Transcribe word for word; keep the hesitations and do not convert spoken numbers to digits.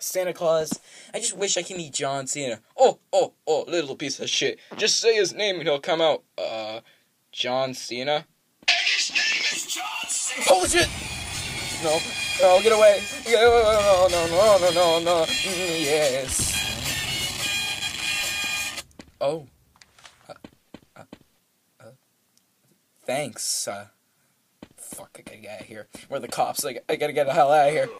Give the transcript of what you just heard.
Santa Claus. I just wish I can meet John Cena. Oh, oh, oh, little piece of shit. Just say his name and he'll come out. Uh, John Cena? And his name is John Cena! Holy shit! No. No, get away. Get away. No, no, no, no, no, no. Mm, yes. Oh. Uh, uh, uh, thanks. Uh, fuck, I gotta get out of here. Where are the cops? Like, I gotta get the hell out of here.